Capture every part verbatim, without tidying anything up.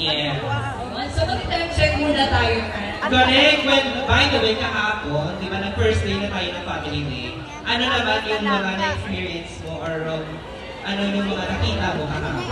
Yeah. So mag-time check muna tayo. Correct. Well, by the way, kahapon, di ba, nag-first day na tayo ng family day. Ano naman yung mga na-experience mo or um, ano yung mga nakita mo kahapon?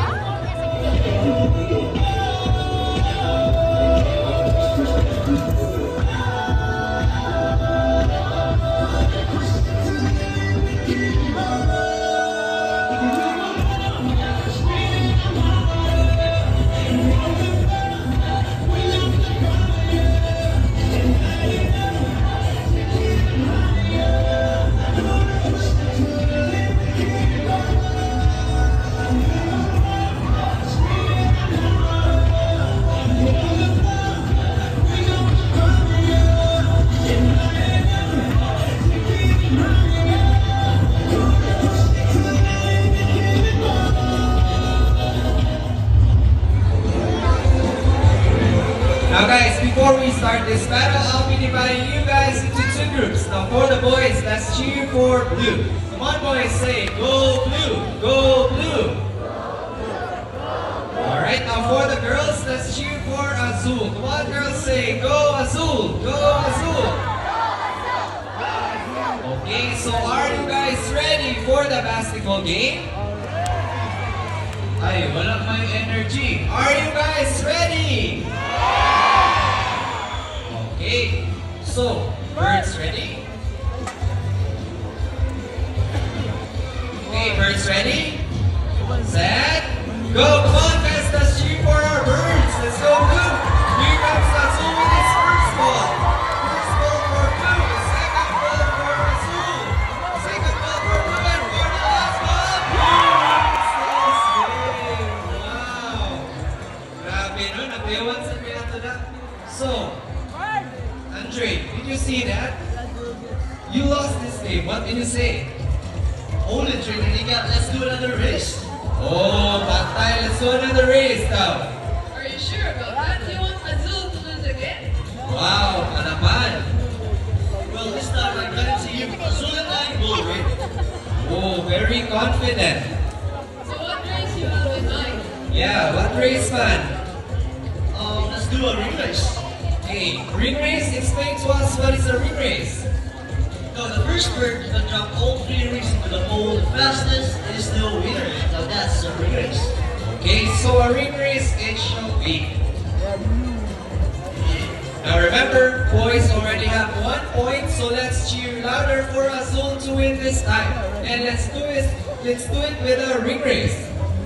Now guys, before we start this battle, I'll be dividing you guys into two groups. Now for the boys, let's cheer for blue. Come on boys, say go blue, go blue. Alright, now for the girls, let's cheer for azul. Come on girls, say go azul, go azul. Okay, so are you guys ready for the basketball game? Ay, wala may energy. Are you guys ready? Okay, so, birds ready? Okay, birds ready? Set, go! Come on guys, let's cheer for our birds. Let's go blue. Here comes Azul with his first ball. First ball for blue. Second ball for Azul. Second ball for blue and for the last ball. Wow! Grabe no, nabiyawan sa piyato na. So, Andre, did you see that? You lost this game. What did you say? Hold it, Trinidad. Let's do another race. Oh, Patay, let's do another race now. Are you sure about that? Do you want Azul to lose again? Wow, Panapan. Well, this time I guarantee you, Azul and I will win. Oh, very confident. So what race you have in mind? Yeah, what race, man? Um, let's do a ring race. Hey, ring race, explain to us what is a ring race. No, the first bird to drop all three rings into the pole the fastest is the winner. Now that's a ring race. Okay, so a ring race it shall be. Now remember, boys already have one point, so let's cheer louder for Azul to win this time. And let's do it, let's do it with a ring race.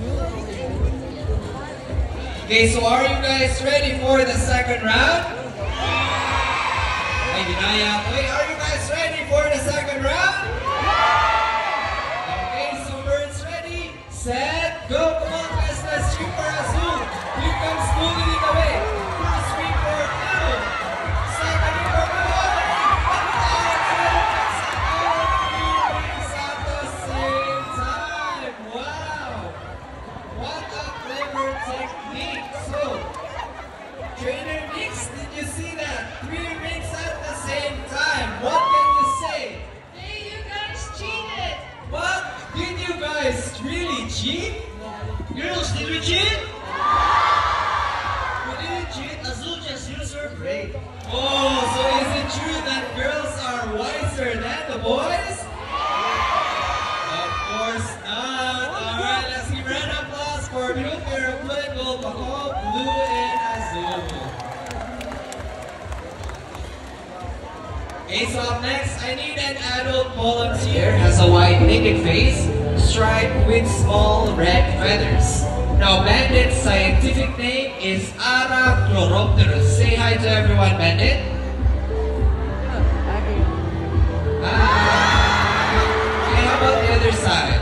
Okay, so are you guys ready for the second round? Hey, Dinaya, wait, are you guys ready for the second round? Okay, so birds ready, set, go, come on guys, let's cheer for Azul. Here comes blue leading the way. First sweep for blue, second sweep for blue. At the same time, wow! What a clever technique. So, Trainer Nix, did you see that? Three rings at the same time. What can you say? Hey, you guys cheated! What? Did you guys really cheat? Girls, did we cheat? We didn't cheat. Azul just used her brain. Oh, so is it true that girls are wiser than the boys? Of course not. Alright, let's give a round of applause for blue pair of blue and gold, Bako, blue and azul. Okay, so up next, I need an adult volunteer. Has a white naked face, striped with small red feathers. Now, Bandit's scientific name is Arachloropterus. Say hi to everyone, Bandit. Hi. Okay, how about the other side?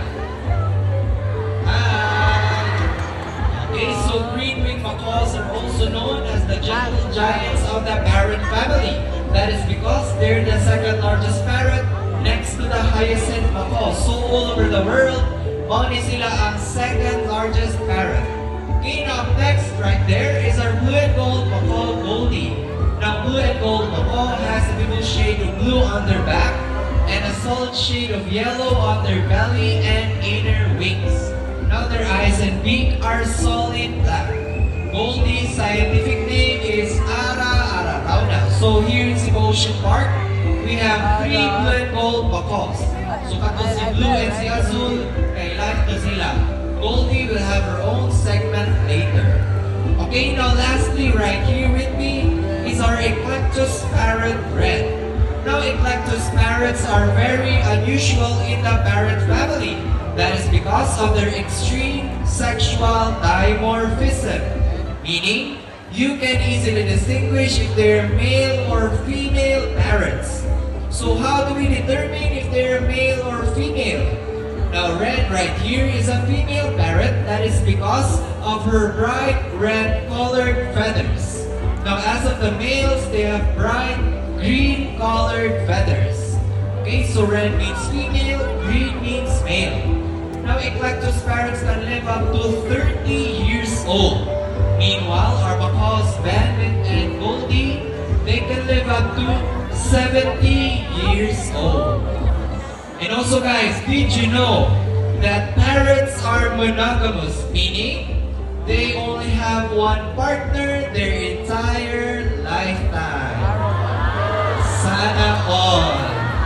Hi. Okay, so green-winged macaws are also known as the gentle giants of the parrot family. That is because they're the second largest parrot next to the hyacinth macaw. So all over the world, Mauni sila ang second largest parrot. Okay, now up next, right there, is our blue and gold macaw Goldie. Now blue and gold macaw has a vivid shade of blue on their back and a solid shade of yellow on their belly and inner wings. Now their eyes and beak are solid black. Goldie's scientific name is Ara Ararauna. So here in Cebu Ocean Park, we have three blue and gold macaws. So kato si Blue and si Azul, kailan to sila. Goldie will have her own segment later. Okay, now lastly, right here with me is our Eclectus parrot Red. Now Eclectus parrots are very unusual in the parrot family. That is because of their extreme sexual dimorphism. Meaning, you can easily distinguish if they're male or female parrots. So how do we determine if they're male or female? Now Red right here is a female parrot. That is because of her bright red colored feathers. Now as of the males, they have bright green colored feathers. Okay, so red means female, green means male. Now Eclectus parrots can live up to thirty years old. Meanwhile, our macaws Bandit and Goldie, they can live up to seventy years old. And also guys, did you know that parrots are monogamous? Meaning, they only have one partner their entire lifetime. Sana all.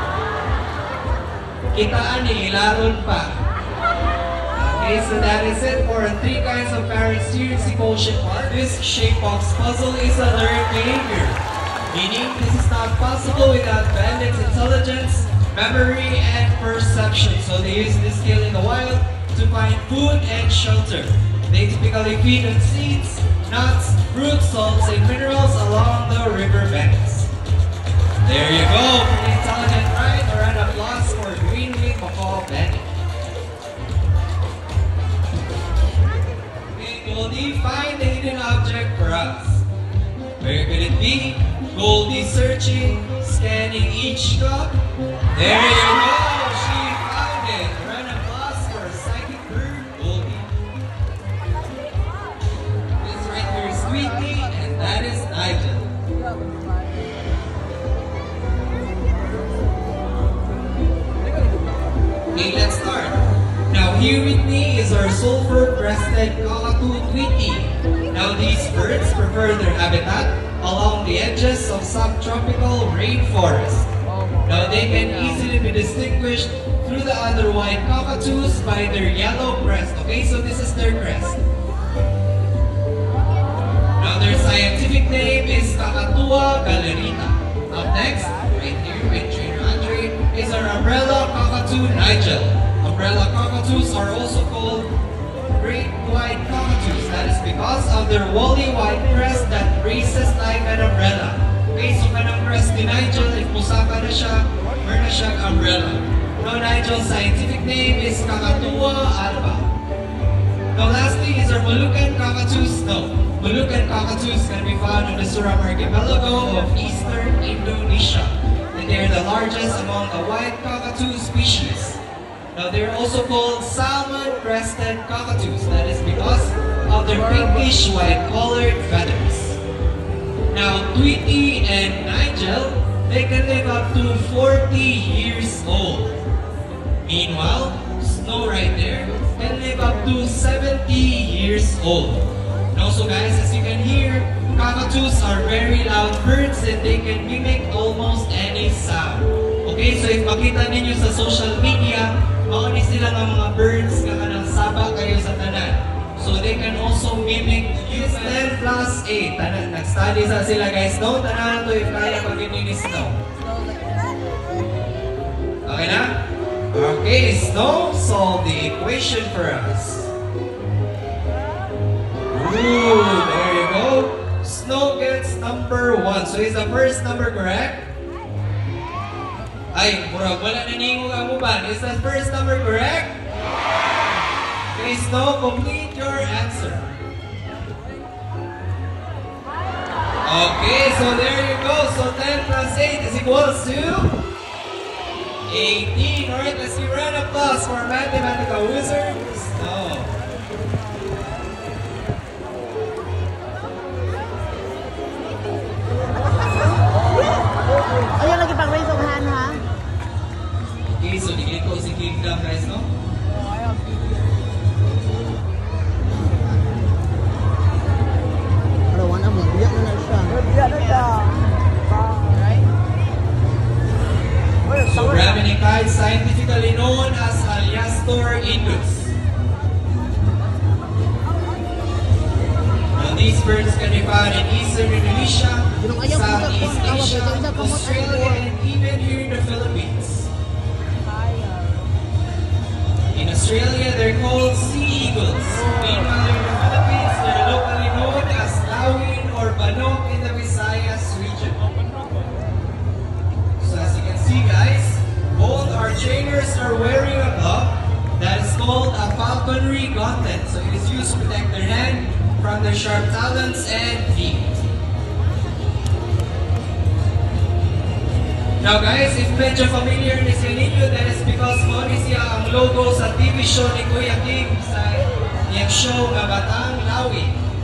Kitaan ni ilaron pa. Okay, so that is it for three kinds of parrots here in Cebu Ocean Park. This shape box puzzle is a learned behavior, meaning this is not possible without Bandit's intelligence, memory, and perception. So they use this skill in the wild to find food and shelter. They typically feed on seeds, nuts, fruits, salts, and minerals along the river banks. There you go, pretty intelligent, right? A round of applause for green-winged macaw Bandit. Goldie, find the hidden object for us. Where could it be? Goldie searching, scanning each cup. There you go! She found it! A round of applause for psychic bird Goldie. This right here is Tweety, and that is Nigel. Okay, let's start. Now here with me is our sulfur-breasted cockatoo Tweety. Now these birds prefer their habitat along the edges of subtropical rainforest. Now they can easily be distinguished through the other white cockatoos by their yellow crest. Okay, so this is their crest. Now their scientific name is Kakatua galerita. Up next, right here with Trainer Andre, is our umbrella cockatoo Nigel. Umbrella cockatoos are also called great white cockatoos. That is because of their woolly white crest that races like an umbrella. Okay, so kanang crest ni Nigel, if musaka na siya, meron na siyang umbrella. Now Nigel's scientific name is Kakatua alba. Now lastly is our Moluccan cockatoos. No, Moluccan cockatoos can be found on the Suram archipelago of eastern Indonesia. And they are the largest among the white cockatoo species. Now they're also called salmon-crested cockatoos. That is because of their pinkish white-colored feathers. Now Tweety and Nigel, they can live up to forty years old. Meanwhile, Snow right there can live up to seventy years old. And also guys, as you can hear, cockatoos are very loud birds and they can mimic almost any sound. Okay, so if makita ninyo sa social media, mauni sila ng mga birds nga kanang saba kayo sa tanan. So they can also mimic use ten plus eight. Tanan, nag-study sa sila guys. No, tanan to if kaya pag-ini Snow. Okay na? Okay, Snow, solve the equation for us. Ooh, there you go. Snow gets number one. So is the first number correct? Ay, murag wala na ningong ang uban. Is the first number correct? Okay, Snow, complete your answer. Okay, so there you go. So ten plus eight is equals to eighteen. Alright, let's give a round of applause for our mathematical wizard, Snow. Ayaw lagi pang raise of hand, ha? Okay, so digit ko si Kingdom guys, no? birds can be found in eastern Indonesia, Southeast Asia, Australia, and even here in the Philippines. In Australia, they're called sea eagles. Meanwhile, in the Philippines, they're locally known as lawin or banok in the Visayas region. So as you can see, guys, both our trainers are wearing a glove that is called a falconry gauntlet. So it is used to protect their hand from their sharp talons and feet. Now guys, if medyo familiar ni sa ninyo, that is because mo ni siya ang logo sa T V show ni Kuya Kim sa iyang show nga Batang Lawi.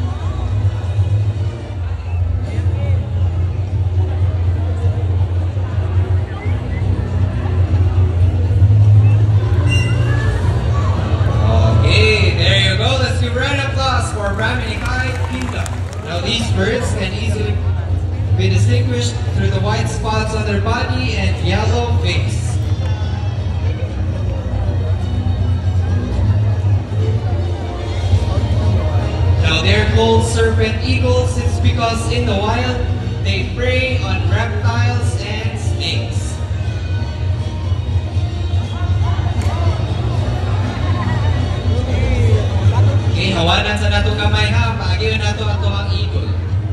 Okay, there you go. Let's give a round of applause for Brahminikai Kingdom. Now these birds can easily be distinguished through the white spots on their body and yellow face. Now they're called serpent eagles. It's because in the wild they prey on reptiles and snakes. Okay, hawanan sa nato kamay ha, paagyo nato ato ang eagle.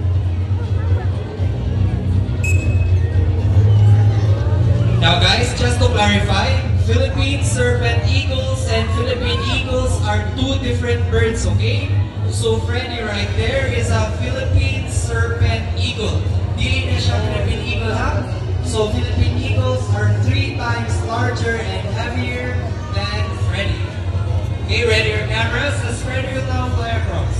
Now guys, just to clarify, Philippine serpent eagles and Philippine eagles are two different birds, okay? So Freddy right there is a Philippine serpent eagle. Dili na siya Philippine eagle ha? So Philippine eagles are three times larger and heavier than Freddy. Okay, ready your cameras? Let's Freddy will now fly across.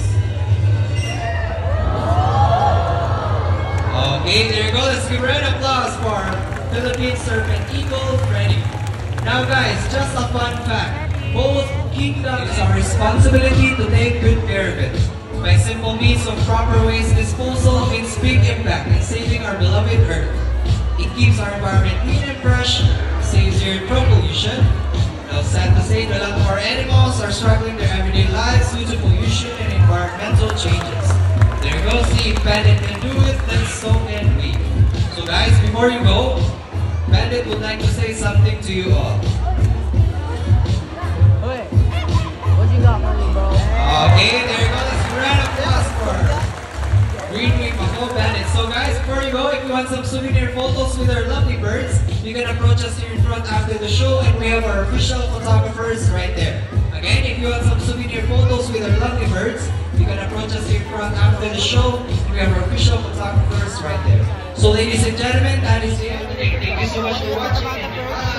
Okay, there you go. Let's give a round of applause for Philippine serpent eagle, Freddy. Now guys, just a fun fact. Both kingdoms, it's our responsibility to take good care of it. By simple means of proper waste disposal means big impact in saving our beloved Earth. It keeps our environment clean and fresh, saves the Earth from pollution. Now sad to say, a lot of our animals are struggling their everyday lives due to pollution and environmental changes. There you go, see if Bandit can do it, then so can we. So guys, before you go, Bandit would like to say something to you all. Hey, what you got for me, bro? Okay, there you go. Let's give a round of applause for Green Wing Mako Bandit. So guys, before you go, if you want some souvenir photos with our lovely birds, you can approach us here in front after the show, and we have our official photographers right there. Again, if you want some souvenir photos with our lovely birds, you can approach us here in front after the show, and we have our official photographers right there. So ladies and gentlemen, that is it. Thank you so much for watching, and goodbye.